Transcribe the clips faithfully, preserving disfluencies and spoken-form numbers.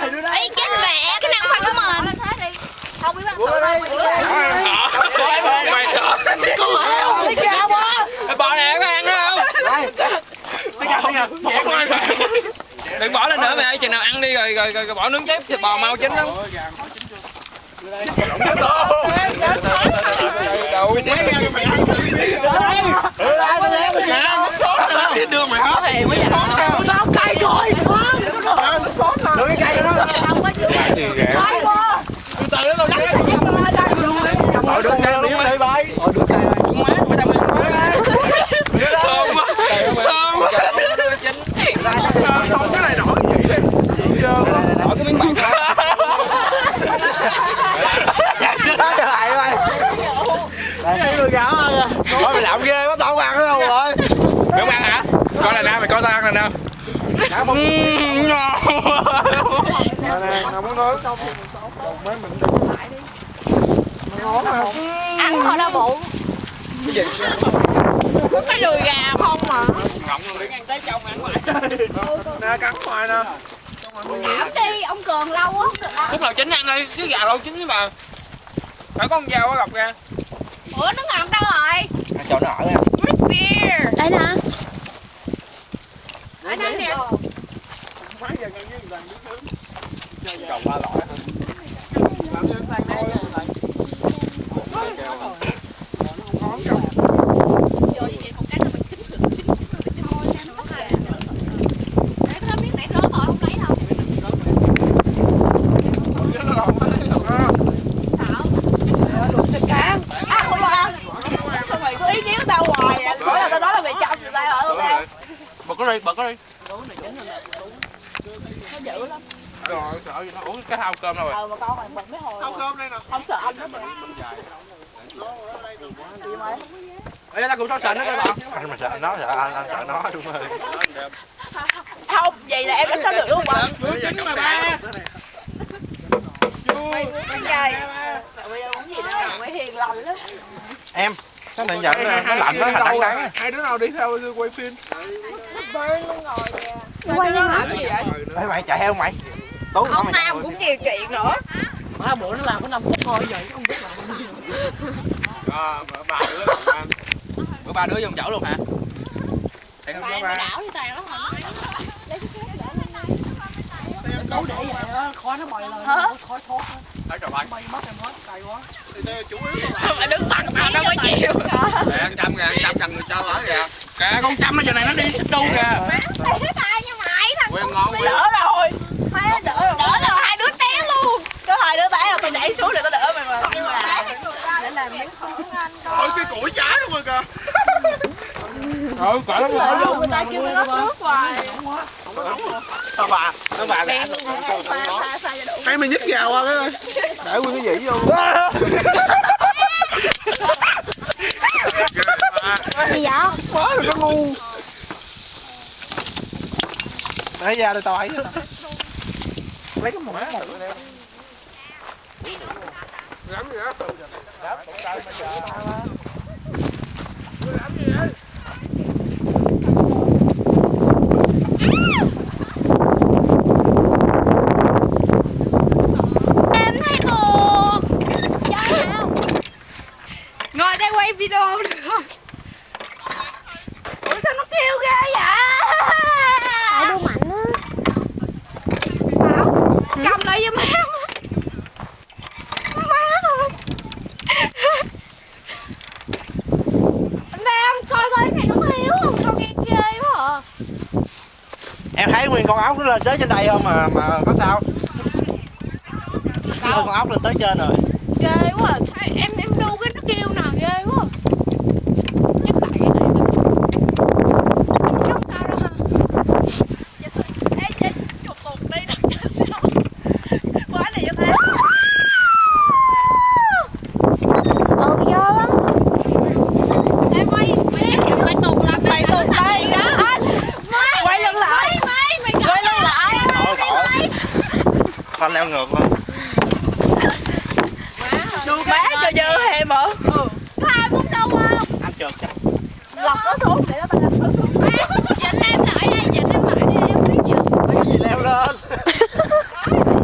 Ê chết mẹ, cái này không phải của mình. Không biết bắt thử đâu. Bò này có ăn đó không? Đừng bỏ lên nữa mày ơi, chừng nào ăn đi rồi rồi, rồi, rồi bỏ nướng tiếp thì bò mau chín lắm. Đưa mày hết thì mới Tao cay rồi. Đưa cái cây đó. từ từ nó lắc Rồi đưa cây luôn đi bay. Rồi đưa cây này. má phải đâm thơm quá thơm quá Xong cái này nổi vậy đi. bỏ cái miếng bạc Trở lại bay. Đây người gạo ăn à. Thôi mày làm ghê quá, tao không ăn nữa đâu rồi. mày không ăn hả? Coi là nào mày coi tao ăn là nào. Nè, nào muốn nói. Mấy mình ngon hả? Ăn thôi đau bụng. Cái gì? Cái đùi gà không mà. Ngọng rồi đừng ăn tới trong ăn ngoài. Nè cắn ngoài nè. Ảo đi, ông Cường lâu á. Lúc nào chín ăn đi, chứ gà đâu chín chứ mà. Phải có con dao có gọc ra. Ủa nó ngọt đâu rồi? Cho nó ở nha. Root beer. Đây nè. Ở đây nè. Còn ba loại hả? Làm cho sang đây nha. Rồi vậy một cái là mình kính sườn kính kính rồi để thôi ra nó ra. Để cái đó miếng nãy rớt rồi không lấy đâu. Thảo. Luộc thịt cá. À không ăn. Sao mày có ý kiến của tao hoài à? Mỗi lần tao nói là mày chọc thì tao hỏi luôn em. Bật nó đi, bật nó đi. Nó dữ lắm. Rồi sợ gì nó uống cái thau cơm đâu rồi. Ờ mà con mày bật mấy hồi. Không cơm đây nè. Không sợ anh đó mày. Gì mày? Ê ta cùng so sánh nó coi tao. Anh mà sợ nó, sợ anh, anh sợ nó đúng rồi. Không, vậy là em đã có được đúng không? Chưa chín mà ba. Mày bây giờ muốn gì nữa? Mày hiền lành lắm. Em, cái này giận nó lạnh nó thành đắng. Hai đứa nào đi theo quay phim? Burn luôn rồi kìa. Quay nó làm gì vậy? Ê mày chạy theo mày. Tú Ông Nam cũng nhiều chuyện nữa. Ba bữa nó làm có năm phút thôi vậy không biết làm gì. À, ba đứa làm ăn. Bữa ba đứa vòng chảo luôn hả? Thấy không Bạn ba? đảo đi toàn lắm hả? Tú để vậy đó, khói nó bày lên, khói thoát á. Thấy trời bay. Bay mất em hết, cay quá. Thì đây chủ yếu là Sao mà đứng tặng tao nó mới chịu. Mẹ ăn trăm kìa, ăn trăm cần người cho ở kìa. Kìa con trăm nó giờ này nó đi xích đu kìa. Mày thấy tay nha mày thằng. Quen ngon quá. Đỡ rồi. Mày đỡ rồi. Đỡ rồi hai đứa té luôn. Có hai đứa té là tôi đẩy xuống để tôi đỡ mày mà. Nhưng mà để làm miếng khổ anh coi. thôi cái củi cháy luôn rồi kìa. Ừ, cỡ lắm Lợi rồi. dụng người ta kêu nó rót nước hoài. Tao bà, tao bà Đen luôn hả? Pha pha pha cho đủ. Hay mày nhích gào qua cái ơi. để nguyên cái gì vô. Gì vậy? Quá rồi có ngu. Lấy ra đây tao ấy. Lấy cái mỏ một. Làm gì đó? Em thấy buồn. Chơi nào? Ngồi đây quay video được không? Ủa sao nó kêu ghê vậy? Tại đu mạnh á. Bảo, cầm lại giùm em. Má rồi. Anh Nam coi coi cái này nó có yếu không? Sao nghe ghê quá à. Em thấy nguyên con ốc nó lên tới trên đây không mà mà có sao? Sao? Con ốc lên tới trên rồi. Ghê quá à. Sao em em đu cái nó kêu nè ghê quá à. Chắc tại cái này nè. Không sao đâu hả? Ê, ê, chụp tụt đi đặt cho sao. Quá này cho thế. Ờ, bị dơ lắm. Em ơi, mày mày tụt làm mày tụt đây đó. Anh, mày Quay lưng lại. mày mày quay lưng lại. Thôi khỏi. Con leo ngược luôn. Má cho dơ hem hả? Ừ. Có ai muốn đâu không? Anh trượt chắc. Lọc nó xuống để nó bay nó xuống. Dịnh em lại đây, dịnh em lại đi, em biết gì. Cái gì leo lên.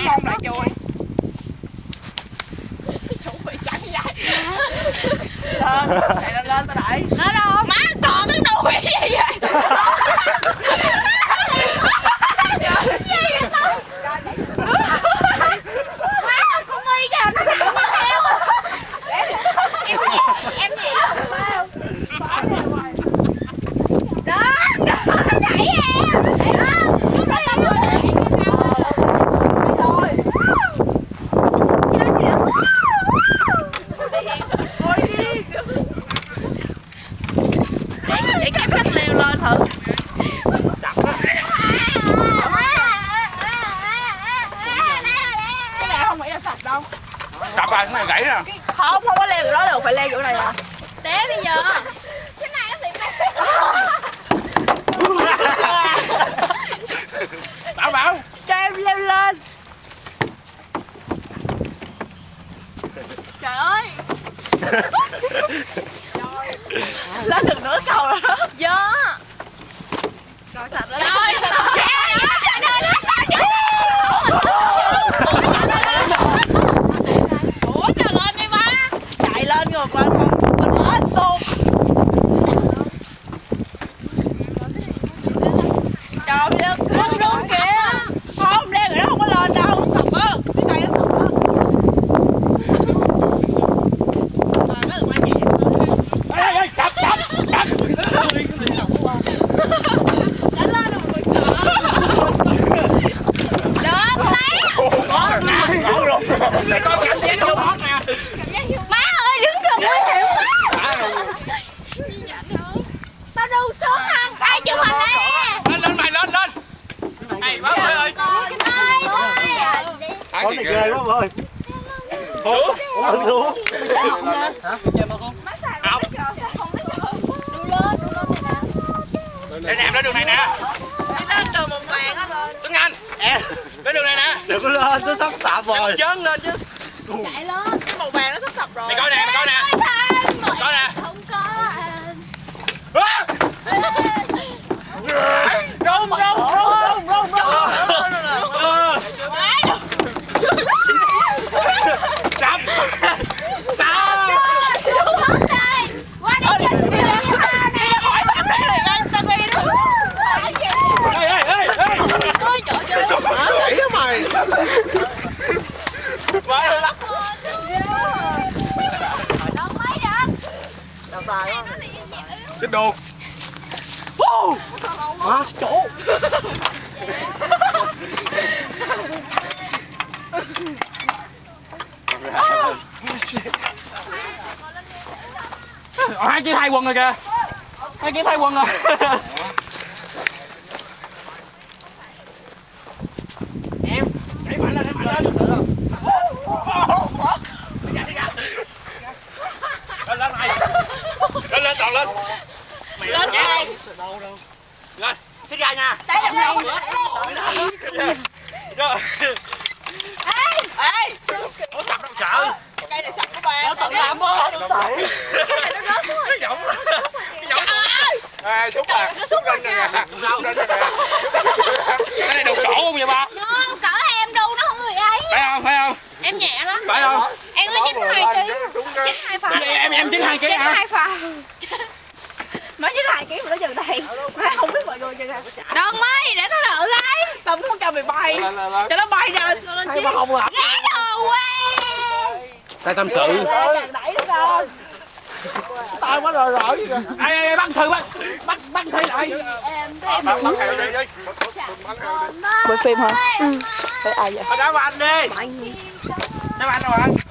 mông lại chui. Chuẩn bị sẵn vậy. Lên, chạy lên lên tao đẩy. Lên đâu? Má còn cái đùi gì vậy? Má con mi kìa, nó như heo. Em em gì? Đó, đó, đẩy em. Thấy không? Lúc đó tao vừa đẩy cái cao rồi. Để cái khách leo lên thử. Cái này không nghĩ là sạch đâu. Đập à, cái này gãy nè. Không, không có leo được đó đâu, phải leo chỗ này à. Để bây giờ. Cái này nó bị Bảo Bảo. Cho em leo lên. Trời ơi. Lên được nửa cầu rồi đó. Gió. Coi sạch lên. Trời ủa trời lên đi má. Chạy lên rồi qua con mình lên tôm. Trời ơi, Lên luôn kìa. không leo rồi đó không có lên đâu, sập á. Cái này nó sập á. À, nó được qua nhẹ. Ê ê đập đập đập. Đã lên rồi mà còn sợ. Được lấy. Ngộ luôn. Để coi cảm giác vô mót nè. Má ơi đứng gần nguy hiểm quá. Tao đu xuống hăng ai chụp hình nè. Lên lên mày lên lên. Này Bảo ơi ơi. Ơi thôi. Con này ghê quá ơi. Xuống. Ủa xuống. Học. Đây nè, lên đường này nè. Đi lên từ một màn á lên. Tuấn Anh. Em. Lên đường này nè. Đừng có lên, nó sắp sạp rồi. Chớn lên chứ. Chạy lên. Cái màu vàng nó sắp sập rồi. Mày coi nè, mày coi nè. Coi nè. Không có. Rung rung rung rung rung Đập. Sao? Qua đây nhìn đi nè. khỏi bám đây này ngay tao đi đó. Ê ê ê ê. Tôi chỗ chưa. Gãy đó mày. Quá lắm. Đâu mấy được. Đập tài quá. Chết đồ. Má chỗ. Hai chiếc thay quần rồi kìa. Hai chiếc thay quần rồi. Em Đẩy mạnh lên, đẩy mạnh lên. Lên lên mày. Lên lên toàn lên. Mày lên nhé. đây. Lên. Xích ra nha. Đấy là hay. Rồi. Ê, ê. Ủa sập đâu sợ. Cây này sập của bà. Nó tự làm á. Cái này nó rớt xuống. Cái giọng. Cái giọng. Ê xuống à. Xuống lên nè. Xuống lên nè. Cái này đồ cổ không vậy ba? Nó cỡ em đu nó không bị ấy. Phải không? Phải không? Em nhẹ lắm. Phải không? Em có chín hai ký. chín hai phà. Em em chín hai ký chín hả? hai phà. Nói với hai ký mà nó dừng đây. Má không biết mọi người chừng nào. Đừng mấy để nó đỡ cái. Tao không cho mày bay. Cho nó bay lên. Hay mà không làm. Ghé đồ quê. Tay tâm sự. Càng đẩy nữa rồi. Tao mới rồi rồi. Ê ê bắt thư bắt bắt bắt thư lại. Em Bắt bắt thư đi đi. Quay phim hả? Phải ai vậy? Đá vào anh đi. Đá vào anh đâu anh?